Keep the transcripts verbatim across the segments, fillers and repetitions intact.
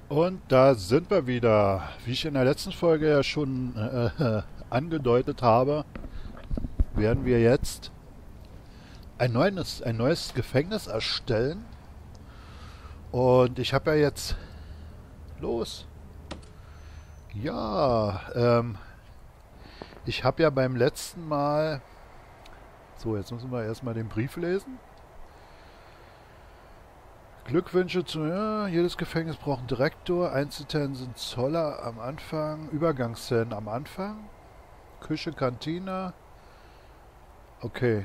Und da sind wir wieder. Wie ich in der letzten Folge ja schon äh, angedeutet habe, werden wir jetzt ein neues, ein neues Gefängnis erstellen. Und ich habe ja jetzt los. Ja, ähm, ich habe ja beim letzten Mal. So, jetzt müssen wir erstmal den Brief lesen. Glückwünsche zu, ja, jedes Gefängnis braucht einen Direktor, Einzelzellen sind Zoller am Anfang, Übergangszellen am Anfang, Küche, Kantine, okay.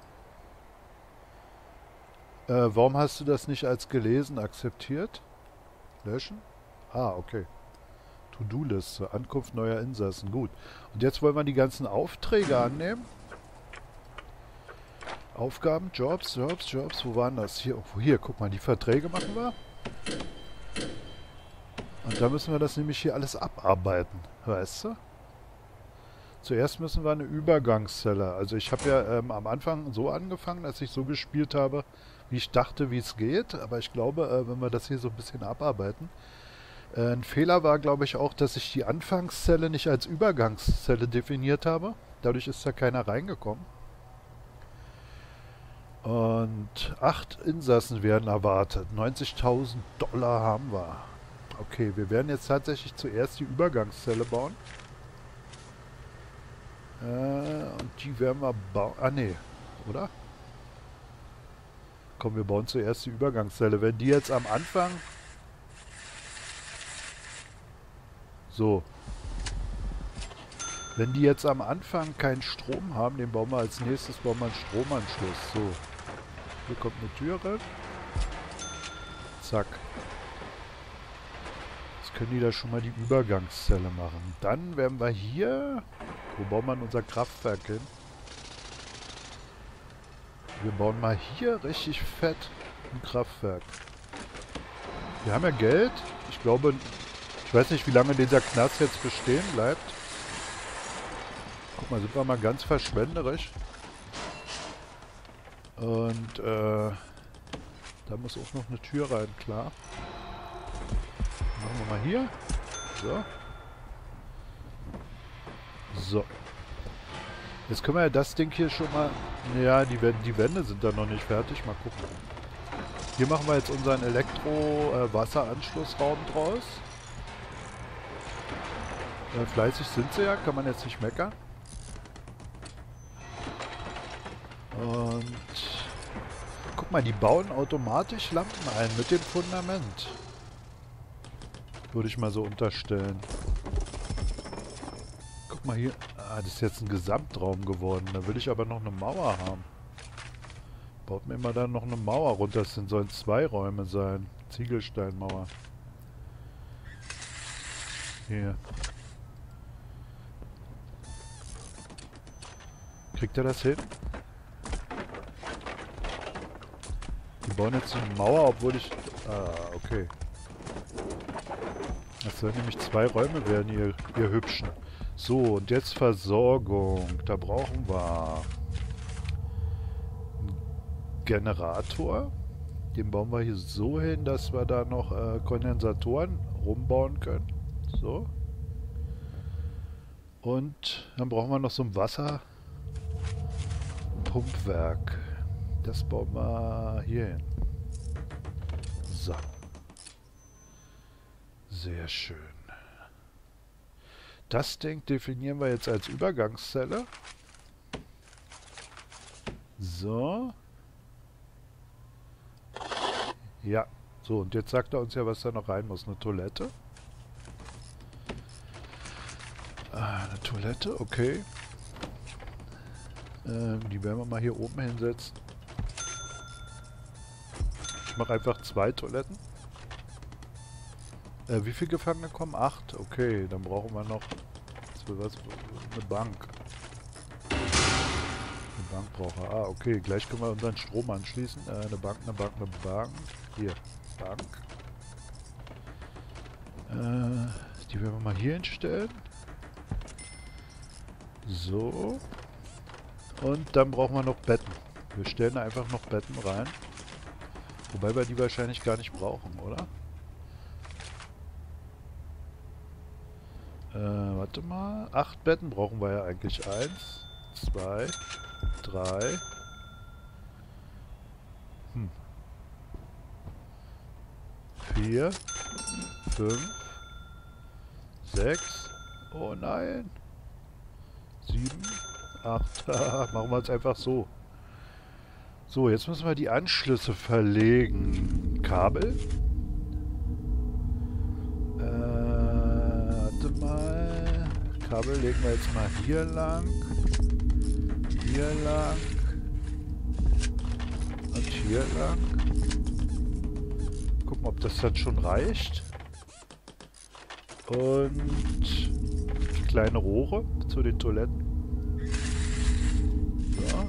Äh, warum hast du das nicht als gelesen akzeptiert? Löschen? Ah, okay. To-Do-Liste, Ankunft neuer Insassen, gut. Und jetzt wollen wir die ganzen Aufträge annehmen. Aufgaben, Jobs, Jobs, Jobs, wo waren das? Hier, oh, hier, guck mal, die Verträge machen wir. Und da müssen wir das nämlich hier alles abarbeiten, weißt du? Zuerst müssen wir eine Übergangszelle. Also ich habe ja ähm, am Anfang so angefangen, dass ich so gespielt habe, wie ich dachte, wie es geht. Aber ich glaube, äh, wenn wir das hier so ein bisschen abarbeiten. Äh, ein Fehler war, glaube ich, auch, dass ich die Anfangszelle nicht als Übergangszelle definiert habe. Dadurch ist da keiner reingekommen. Und acht Insassen werden erwartet. neunzigtausend Dollar haben wir. Okay, wir werden jetzt tatsächlich zuerst die Übergangszelle bauen. Äh, und die werden wir bauen. Ah, nee, oder? Komm, wir bauen zuerst die Übergangszelle. Wenn die jetzt am Anfang. So. Wenn die jetzt am Anfang keinen Strom haben, den bauen wir als nächstes, bauen wir einen Stromanschluss. So. Hier kommt eine Tür rein. Zack. Jetzt können die da schon mal die Übergangszelle machen. Dann werden wir hier... Wo bauen wir unser Kraftwerk hin? Wir bauen mal hier richtig fett ein Kraftwerk. Wir haben ja Geld. Ich glaube, ich weiß nicht, wie lange dieser Knast jetzt bestehen bleibt. Guck mal, sind wir mal ganz verschwenderisch. Und äh, da muss auch noch eine Tür rein, klar. Machen wir mal hier. So. So. Jetzt können wir ja das Ding hier schon mal... Ja, die, die Wände sind da noch nicht fertig. Mal gucken. Hier machen wir jetzt unseren Elektro-Wasseranschlussraum draus. Äh, fleißig sind sie ja, kann man jetzt nicht meckern. Und... Guck mal, die bauen automatisch Lampen ein mit dem Fundament. Würde ich mal so unterstellen. Guck mal hier. Ah, das ist jetzt ein Gesamtraum geworden. Da will ich aber noch eine Mauer haben. Baut mir mal dann noch eine Mauer runter. Das sollen zwei Räume sein. Ziegelsteinmauer. Hier. Kriegt er das hin? Die bauen jetzt eine Mauer, obwohl ich... Ah, okay. Das sollen nämlich zwei Räume werden, ihr, ihr Hübschen. So, und jetzt Versorgung. Da brauchen wir einen Generator. Den bauen wir hier so hin, dass wir da noch äh, Kondensatoren rumbauen können. So. Und dann brauchen wir noch so ein Wasserpumpwerk. Das bauen wir hier hin. So. Sehr schön. Das Ding definieren wir jetzt als Übergangszelle. So. Ja. So, und jetzt sagt er uns ja, was da noch rein muss. Eine Toilette. Ah, eine Toilette, okay. Ähm, die werden wir mal hier oben hinsetzen. Ich mache einfach zwei Toiletten. Äh, wie viele Gefangene kommen? Acht. Okay, dann brauchen wir noch was, eine Bank. Eine Bank brauchen wir. Ah, okay. Gleich können wir unseren Strom anschließen. Äh, eine Bank, eine Bank, eine Bank. Hier, Bank. Äh, die werden wir mal hier hinstellen. So. Und dann brauchen wir noch Betten. Wir stellen einfach noch Betten rein. Wobei wir die wahrscheinlich gar nicht brauchen, oder? warte mal. Acht Betten brauchen wir ja eigentlich. Eins, zwei, drei. Hm. Vier, fünf, sechs. Oh nein. Sieben, acht. Machen wir es einfach so. So, jetzt müssen wir die Anschlüsse verlegen. Kabel. Äh, warte mal. Kabel legen wir jetzt mal hier lang. Hier lang. Und hier lang. Gucken, ob das dann schon reicht. Und kleine Rohre zu den Toiletten. So.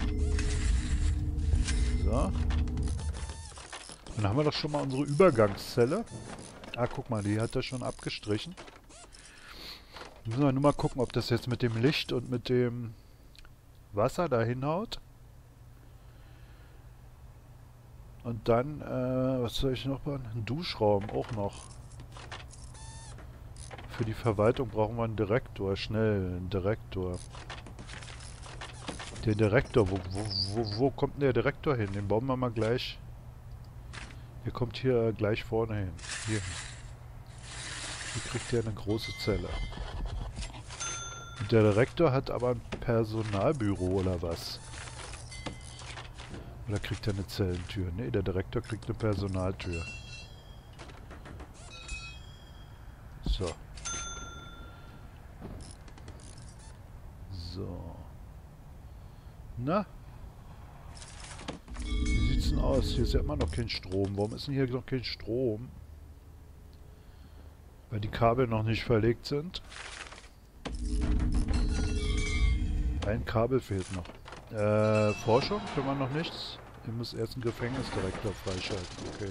So. Dann haben wir doch schon mal unsere Übergangszelle. Ah, guck mal, die hat er schon abgestrichen. Müssen wir nur mal gucken, ob das jetzt mit dem Licht und mit dem Wasser da hinhaut. Und dann, äh, was soll ich noch bauen? Ein Duschraum auch noch. Für die Verwaltung brauchen wir einen Direktor. Schnell, einen Direktor. Den Direktor, wo, wo, wo, wo kommt denn der Direktor hin? Den bauen wir mal gleich. Der kommt hier gleich vorne hin. Hier. Hier kriegt er eine große Zelle. Und der Direktor hat aber ein Personalbüro oder was? Oder kriegt er eine Zellentür? Ne, der Direktor kriegt eine Personaltür. So. So. Na? Wie sieht's denn aus? Hier ist ja immer noch kein Strom. Warum ist denn hier noch kein Strom? Weil die Kabel noch nicht verlegt sind. Ein Kabel fehlt noch. Äh, Forschung können wir noch nichts. Ich muss erst einen Gefängnisdirektor freischalten. Okay.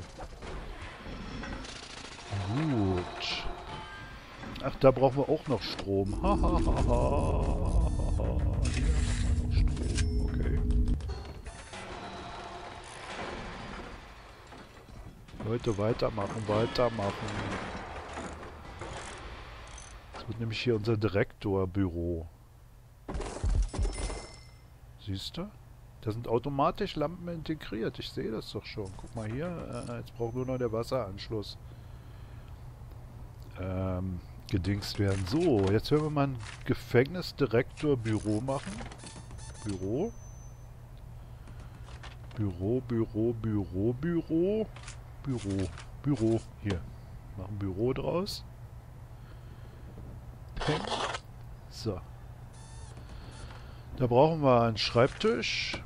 Gut. Ach, da brauchen wir auch noch Strom. Hahaha. Hier haben wir noch Strom. Okay. Leute, weitermachen, weitermachen. Das wird nämlich hier unser Direktorbüro. Siehst du? Da sind automatisch Lampen integriert. Ich sehe das doch schon. Guck mal hier. Äh, jetzt braucht nur noch der Wasseranschluss. Ähm, gedingst werden. So, jetzt werden wir mal ein Gefängnisdirektorbüro machen. Büro. Büro, Büro, Büro, Büro. Büro, Büro. Hier. Machen Büro draus. So. Da brauchen wir einen Schreibtisch.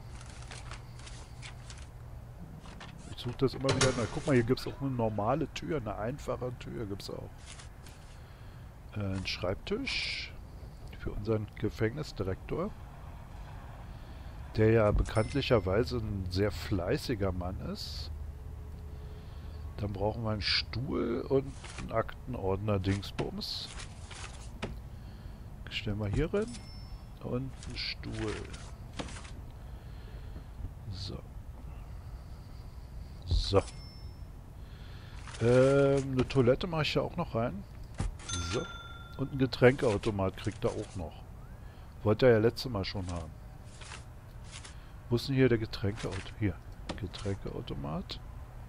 Ich suche das immer wieder. Na, guck mal, hier gibt es auch eine normale Tür, eine einfache Tür gibt es auch. Äh, ein Schreibtisch für unseren Gefängnisdirektor, der ja bekanntlicherweise ein sehr fleißiger Mann ist. Dann brauchen wir einen Stuhl und einen Aktenordner-Dingsbums. Stellen wir hier rein. Und einen Stuhl. So. So. Ähm, eine Toilette mache ich ja auch noch rein. So. Und ein Getränkeautomat kriegt er auch noch. Wollte er ja letztes Mal schon haben. Wo ist denn hier der Getränkeautomat? Hier. Getränkeautomat.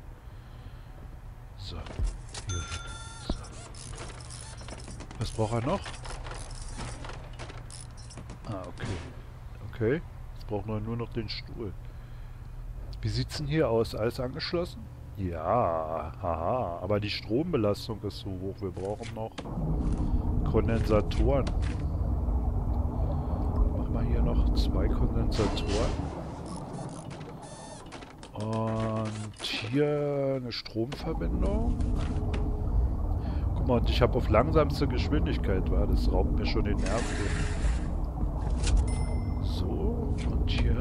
So. Hier. So. Was braucht er noch? Ah, okay. Okay. Jetzt brauchen wir nur noch den Stuhl. Wie sieht's denn hier aus? Alles angeschlossen? Ja, haha. Aber die Strombelastung ist so hoch. Wir brauchen noch Kondensatoren. Machen wir hier noch zwei Kondensatoren. Und hier eine Stromverbindung. Guck mal, und ich habe auf langsamste Geschwindigkeit, war das raubt mir schon den Nerv. So, und hier.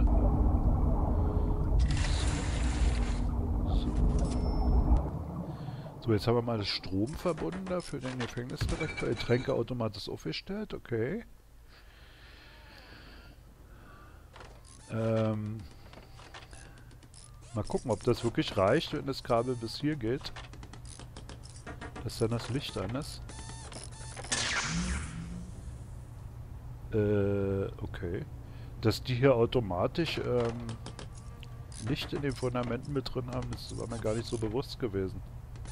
So. So, jetzt haben wir mal das Strom verbunden da für den Gefängnisdirektor. Getränkeautomat ist aufgestellt, okay. Ähm, mal gucken, ob das wirklich reicht, wenn das Kabel bis hier geht. Dass dann das Licht an ist. Äh, okay. Dass die hier automatisch ähm, Licht in den Fundamenten mit drin haben, das war mir gar nicht so bewusst gewesen.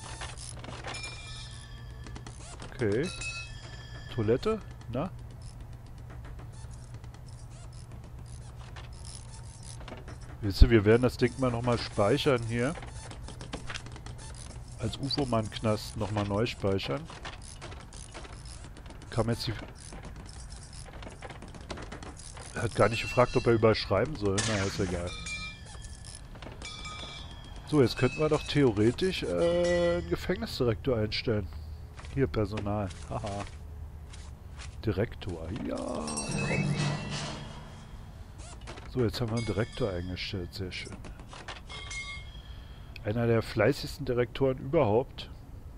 Okay. Toilette? Na? Wisst ihr, wir werden das Ding mal nochmal speichern hier. Als U F O-Mann-Knast nochmal neu speichern. Kam jetzt die... Er hat gar nicht gefragt, ob er überschreiben soll. Na, ist egal. So, jetzt könnten wir doch theoretisch äh, einen Gefängnisdirektor einstellen. Hier, Personal. Haha. Direktor. Ja. Komm. So, jetzt haben wir einen Direktor eingestellt. Sehr schön. Einer der fleißigsten Direktoren überhaupt.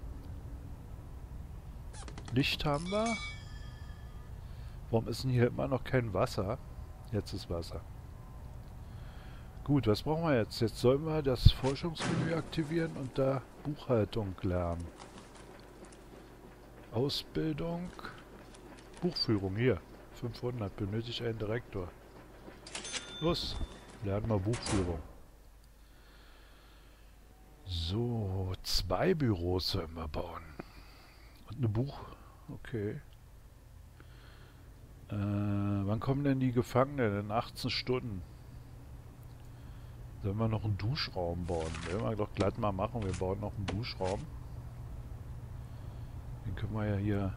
Licht haben wir. Warum ist denn hier immer noch kein Wasser? Jetzt ist Wasser. Gut, was brauchen wir jetzt? Jetzt sollen wir das Forschungsmenü aktivieren und da Buchhaltung lernen. Ausbildung. Buchführung hier. fünfhundert. Benötigt einen Direktor. Los, lernen wir Buchführung. So, zwei Büros sollen wir bauen. Und eine Buch... Okay. Äh, wann kommen denn die Gefangenen? In achtzehn Stunden. Sollen wir noch einen Duschraum bauen? Werden wir doch glatt mal machen. Wir bauen noch einen Duschraum. Den können wir ja hier...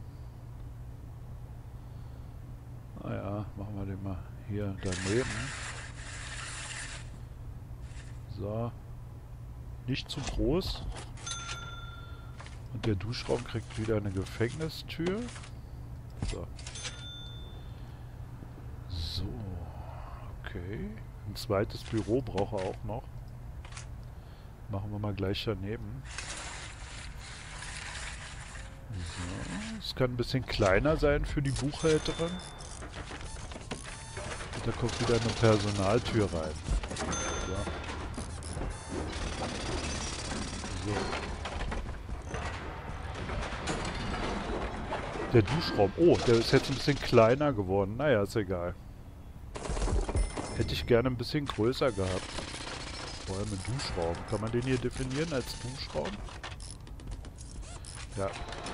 Naja, machen wir den mal hier daneben. So. Nicht zu groß. Und der Duschraum kriegt wieder eine Gefängnistür. So. So. Okay. Ein zweites Büro braucht er auch noch. Machen wir mal gleich daneben. So. Es kann ein bisschen kleiner sein für die Buchhälterin. Und da kommt wieder eine Personaltür rein. So. So. Der Duschraum. Oh, der ist jetzt ein bisschen kleiner geworden. Naja, ist egal. Hätte ich gerne ein bisschen größer gehabt. Vor allem ein Duschraum. Kann man den hier definieren als Duschraum? Ja.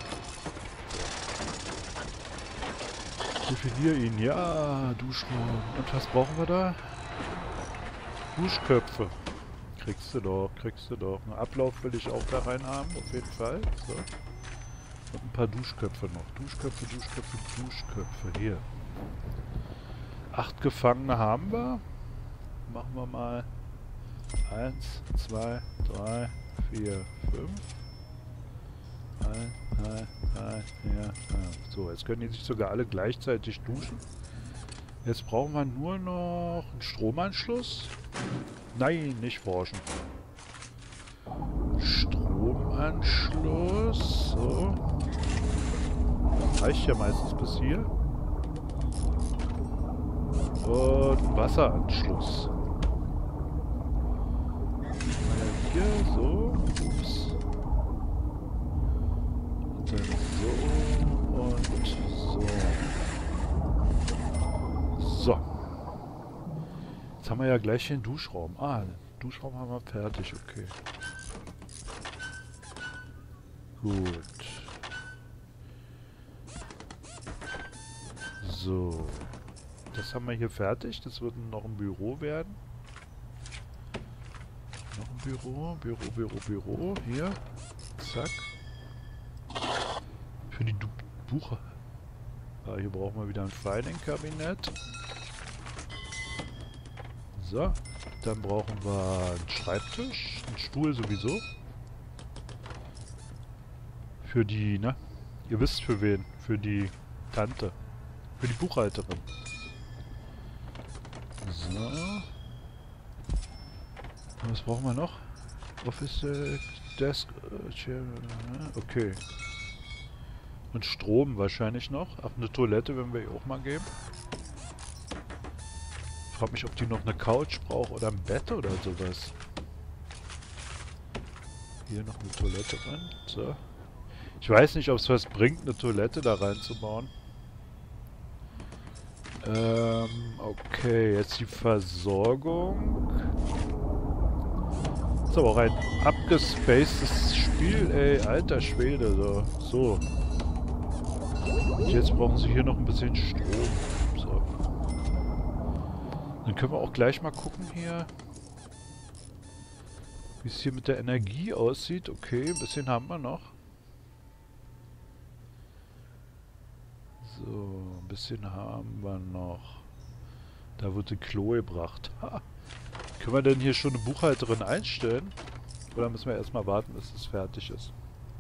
Definiere ihn. Ja, Duschraum. Und was brauchen wir da? Duschköpfe. Kriegst du doch, kriegst du doch. Einen Ablauf will ich auch da rein haben, auf jeden Fall. So. Und ein paar Duschköpfe noch. Duschköpfe, Duschköpfe, Duschköpfe. Hier. Acht Gefangene haben wir. Machen wir mal eins, zwei, drei, vier, fünf. eins, zwei, drei, vier, fünf. So, jetzt können die sich sogar alle gleichzeitig duschen. Jetzt brauchen wir nur noch einen Stromanschluss. Nein, nicht forschen. Stromanschluss. So. Reicht ja meistens bis hier. Und Wasseranschluss. Hier, so. Ups. Und dann so. Und so. So. Jetzt haben wir ja gleich den Duschraum. Ah, den Duschraum haben wir fertig, okay. Gut. So. Das haben wir hier fertig. Das wird noch ein Büro werden. Noch ein Büro. Büro, Büro, Büro. Hier. Zack. Für die du Buche. Ah, hier brauchen wir wieder ein Filing-Kabinett. So. Dann brauchen wir einen Schreibtisch. Einen Stuhl sowieso. Für die, ne? Ihr wisst für wen. Für die Tante. Für die Buchhalterin. So. Was brauchen wir noch? Office äh, Desk. Äh, Chair, okay. Und Strom wahrscheinlich noch. Ach, eine Toilette werden wir ihr auch mal geben. Ich frage mich, ob die noch eine Couch braucht oder ein Bett oder sowas. Hier noch eine Toilette rein. So. Ich weiß nicht, ob es was bringt, eine Toilette da reinzubauen. Ähm, okay, jetzt die Versorgung. Ist aber auch ein abgespacedes Spiel, ey. Alter Schwede, so. So. Und jetzt brauchen sie hier noch ein bisschen Strom. So. Dann können wir auch gleich mal gucken hier, wie es hier mit der Energie aussieht. Okay, ein bisschen haben wir noch. So, ein bisschen haben wir noch. Da wird die Klo gebracht. Ha. Können wir denn hier schon eine Buchhalterin einstellen? Oder müssen wir erstmal warten, bis es fertig ist?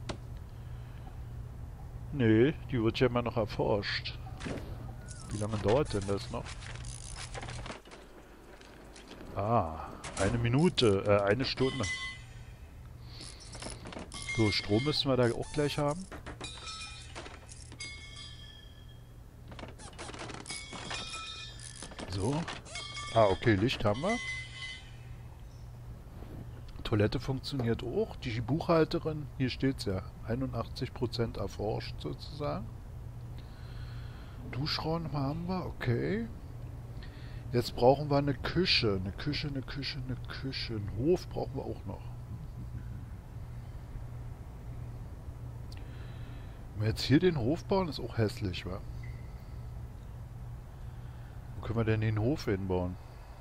Nee, die wird ja immer noch erforscht. Wie lange dauert denn das noch? Ah, eine Minute, äh, eine Stunde. So, Strom müssen wir da auch gleich haben. So. Ah, okay, Licht haben wir. Toilette funktioniert auch. Die Buchhalterin, hier steht's ja, einundachtzig Prozent erforscht sozusagen. Duschraum haben wir, okay. Jetzt brauchen wir eine Küche, eine Küche, eine Küche, eine Küche. Einen Hof brauchen wir auch noch. Wenn wir jetzt hier den Hof bauen, ist auch hässlich, wa? Wo können wir denn den Hof hinbauen?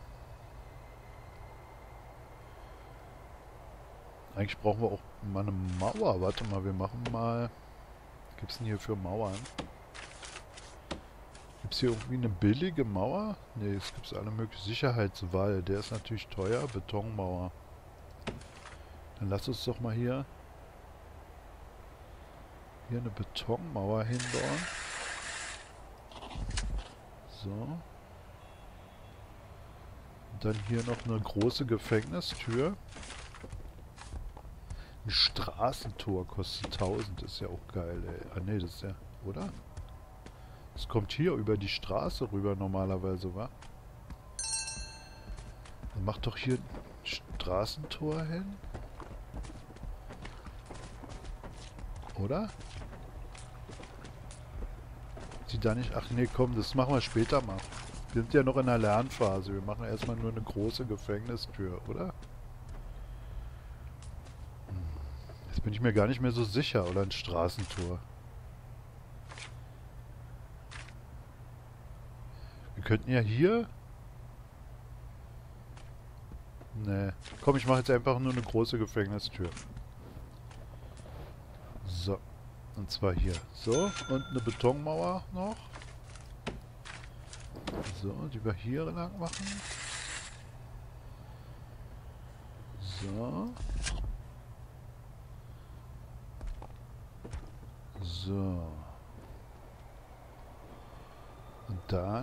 Eigentlich brauchen wir auch mal eine Mauer. Warte mal, wir machen mal... Was gibt es denn hier für Mauern? Gibt es hier irgendwie eine billige Mauer? Ne, es gibt alle möglichen Sicherheitswall. Der ist natürlich teuer. Betonmauer. Dann lass uns doch mal hier... Hier eine Betonmauer hinbauen. So. Und dann hier noch eine große Gefängnistür. Ein Straßentor kostet tausend, ist ja auch geil, ey. Ah ne, das ist ja, oder? Das kommt hier über die Straße rüber normalerweise, wa? Dann mach doch hier ein Straßentor hin. Oder? Sieht da nicht... Ach ne, komm, das machen wir später mal. Wir sind ja noch in der Lernphase. Wir machen erstmal nur eine große Gefängnistür, oder? Jetzt bin ich mir gar nicht mehr so sicher. Oder ein Straßentor. Wir könnten ja hier... Ne. Komm, ich mache jetzt einfach nur eine große Gefängnistür. So. Und zwar hier. So. Und eine Betonmauer noch. So, die wir hier lang machen. So. So. Und dann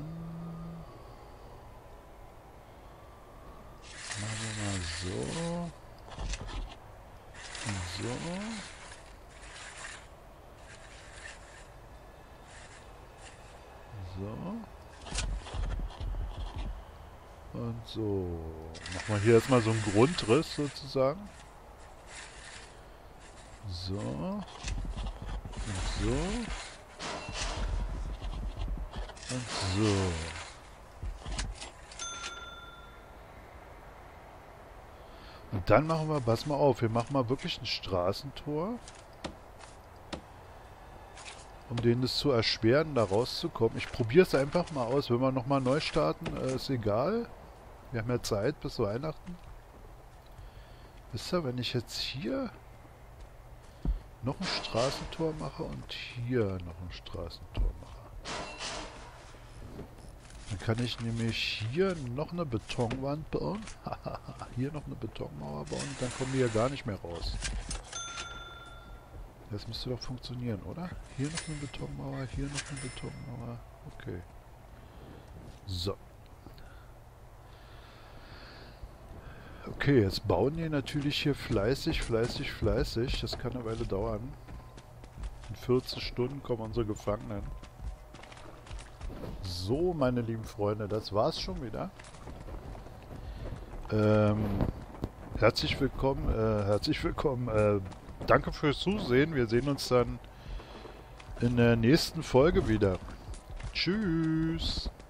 machen wir mal so. Und so. So. Und so. Machen wir hier erstmal so einen Grundriss sozusagen. So. Und so. Und so. Und dann machen wir, pass mal auf, wir machen mal wirklich ein Straßentor. Um denen das zu erschweren, da rauszukommen. Ich probiere es einfach mal aus. Wenn wir nochmal neu starten, äh, ist egal. Wir haben ja Zeit bis Weihnachten. Wisst ihr, wenn ich jetzt hier noch ein Straßentor mache und hier noch ein Straßentor mache, dann kann ich nämlich hier noch eine Betonwand bauen. Hier noch eine Betonmauer bauen und dann kommen die ja gar nicht mehr raus. Das müsste doch funktionieren, oder? Hier noch eine Betonmauer, hier noch eine Betonmauer. Okay. So. Okay, jetzt bauen die natürlich hier fleißig, fleißig, fleißig. Das kann eine Weile dauern. In vierzehn Stunden kommen unsere Gefangenen. So, meine lieben Freunde, das war's schon wieder. Ähm, herzlich willkommen, äh, herzlich willkommen, äh, danke fürs Zusehen. Wir sehen uns dann in der nächsten Folge wieder. Tschüss.